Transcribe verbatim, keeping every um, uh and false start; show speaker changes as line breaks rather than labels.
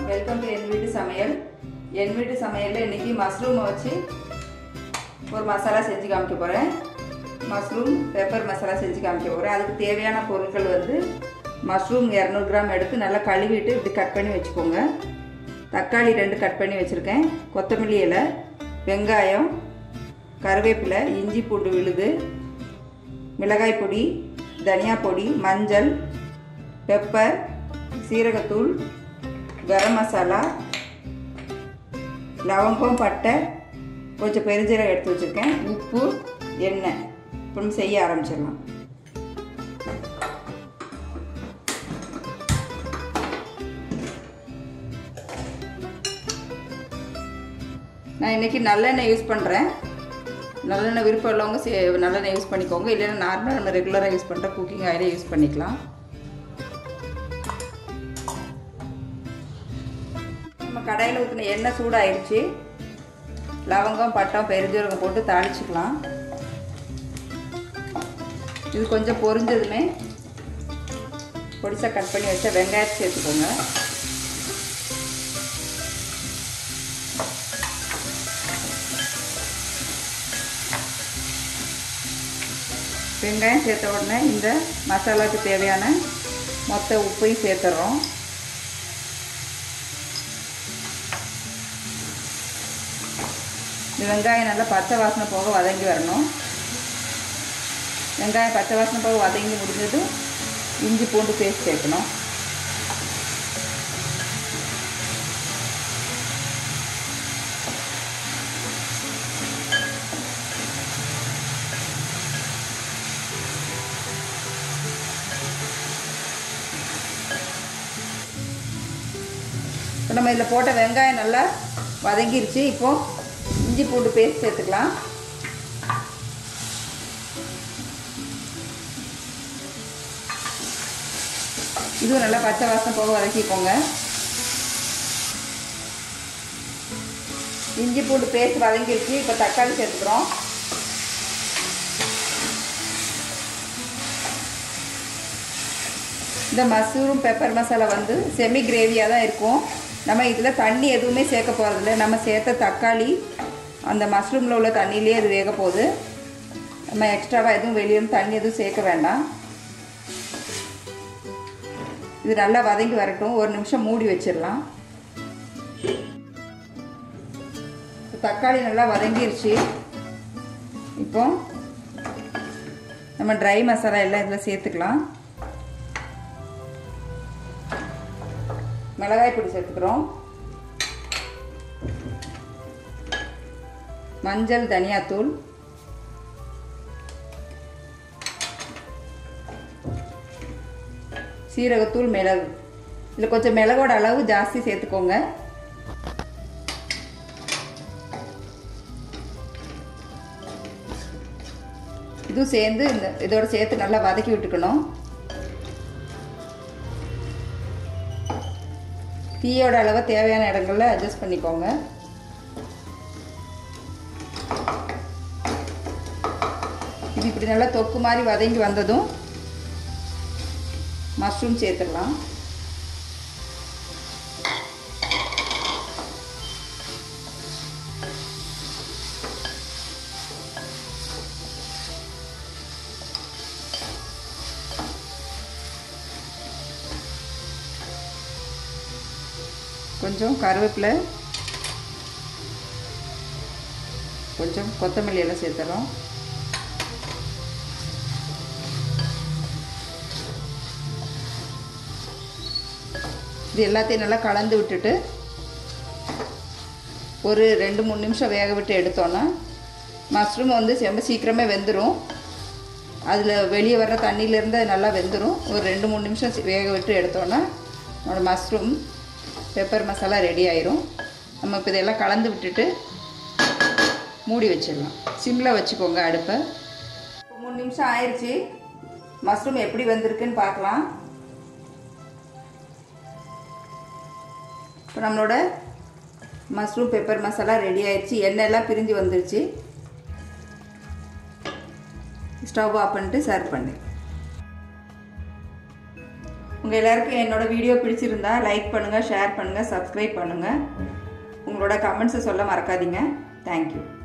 Welcome to என் வீட்டு சமையல். என் வீட்டு சமையலில் இன்றைக்கி மஷ்ரூமை வச்சு ஒரு மசாலா செஞ்சு காமிக்க போகிறேன். மஷ்ரூம் பெப்பர் மசாலா செஞ்சு காமிக்க போகிறேன். அதுக்கு தேவையான பொருட்கள் வந்து மஷ்ரூம் இரநூறு கிராம் எடுத்து நல்லா கழுவிட்டு இப்படி கட் பண்ணி வச்சுக்கோங்க. தக்காளி ரெண்டு கட் பண்ணி வச்சுருக்கேன். கொத்தமல்லி இலை, வெங்காயம், கருவேப்பிலை, இஞ்சி பூண்டு விழுது, மிளகாய் பொடி, தனியா பொடி, மஞ்சள், பெப்பர், சீரகத்தூள், கரம் மசாலா, லவங்கம், பட்டை, கொஞ்சம் பெருஞ்சீரகம் எடுத்து வச்சுருக்கேன், உப்பு, எண்ணெய். இப்போ செய்ய ஆரம்பிச்சிடலாம். நான் இன்றைக்கி நல்லெண்ணெய் யூஸ் பண்ணுறேன். நல்லெண்ணெய் விருப்பம் உள்ளவங்க சே நல்லெண்ணெய் யூஸ் பண்ணிக்கோங்க. இல்லைன்னா நார்மலாக நம்ம ரெகுலராக யூஸ் பண்ணுற குக்கிங் ஆயிலே யூஸ் பண்ணிக்கலாம். நம்ம கடாயில் ஊற்றின எண்ணெய் சூடாகிடுச்சு. லவங்கம், பட்டம், பெருஞ்சீரகம் போட்டு தாளிச்சுக்கலாம். இது கொஞ்சம் பொரிஞ்சதுமே பொடிசாக கட் பண்ணி வச்சா வெங்காயத்தை சேர்த்துக்கோங்க. வெங்காயம் சேர்த்த உடனே இந்த மசாலாவுக்கு தேவையான மொத்த உப்பையும் சேர்த்துறோம். இந்த வெங்காயம் நல்லா பச்சை வாசனை போக வதங்கி வரணும். வெங்காயம் பச்சை வாசனை போக வதங்கி முடிஞ்சதும் இஞ்சி பூண்டு பேஸ்ட் சேர்க்கணும். இப்போ நம்ம இதில் போட்ட வெங்காயம் நல்லா வதங்கிருச்சு. இப்போது இஞ்சி பூண்டு பேஸ்ட் சேர்த்துக்கலாம். இதுவும் நல்லா பச்சை வாசனை போக வதக்கிக்கோங்க. இஞ்சி பூண்டு பேஸ்ட் வதங்கிருச்சு. இப்போ தக்காளி சேர்த்துக்கிறோம். இந்த மஷ்ரூம் பெப்பர் மசாலா வந்து செமி கிரேவியாக தான் இருக்கும். நம்ம இதில் தண்ணி எதுவுமே சேர்க்க போகிறதில்ல. நம்ம சேர்த்த தக்காளி அந்த மஷ்ரூமில் உள்ள தண்ணியிலே அது வேக போகுது. நம்ம எக்ஸ்ட்ராவாக எதுவும் வெளியிருந்து தண்ணி எதுவும் சேர்க்க வேண்டாம். இது நல்லா வதங்கி வரட்டும். ஒரு நிமிஷம் மூடி வச்சிடலாம். தக்காளி நல்லா வதங்கிருச்சு. இப்போ நம்ம ட்ரை மசாலா எல்லாம் இதில் சேர்த்துக்கலாம். மிளகாய் பொடி சேர்த்துக்கிறோம். மஞ்சள், தனியாத்தூள், சீரகத்தூள், மிளகு. இதில் கொஞ்சம் மிளகோட அளவு ஜாஸ்தி சேர்த்துக்கோங்க. இதுவும் சேர்ந்து இந்த இதோட சேர்த்து நல்லா வதக்கி விட்டுக்கணும். தீயோட அளவை தேவையான இடங்களில் அட்ஜஸ்ட் பண்ணிக்கோங்க. இது இப்படி நல்லா தொக்கு மாதிரி வதங்கி வந்ததும் மஷ்ரூம் சேர்த்துடலாம். கொஞ்சம் கருவேப்பிலை, கொஞ்சம் கொத்தமல்லி எல்லாம் சேர்த்துறோம். இது எல்லாத்தையும் நல்லா கலந்து விட்டுட்டு ஒரு ரெண்டு மூணு நிமிஷம் வேக விட்டு எடுத்தோன்னா மஷ்ரூம் வந்து ரொம்ப சீக்கிரமே வெந்துடும். அதில் வெளியே வர்ற தண்ணியிலேருந்து அது நல்லா வெந்துடும். ஒரு ரெண்டு மூணு நிமிஷம் வேக விட்டு எடுத்தோன்னா நம்மளோட மஷ்ரூம் பெப்பர் மசாலா ரெடி ஆயிரும். நம்ம இப்போ இதெல்லாம் கலந்து விட்டுட்டு மூடி வச்சிடலாம். சிம்மில் வச்சுக்கோங்க அடுப்பை. இப்போ மூணு நிமிஷம் ஆயிடுச்சு. மஷ்ரூம் எப்படி வந்திருக்குன்னு பார்க்கலாம். இப்போ நம்மளோட மஷ்ரூம் பெப்பர் மசாலா ரெடி ஆயிடுச்சு. எண்ணெயெல்லாம் பிரிஞ்சு வந்துருச்சு. ஸ்டவ் ஆஃப் பண்ணிட்டு சர்வ் பண்ணு. உங்கள் எல்லாருக்கும் என்னோட வீடியோ பிடிச்சிருந்தா லைக் பண்ணுங்கள், ஷேர் பண்ணுங்கள், சப்ஸ்கிரைப் பண்ணுங்கள். உங்களோட கமெண்ட்ஸை சொல்ல மறக்காதீங்க. தேங்க்யூ.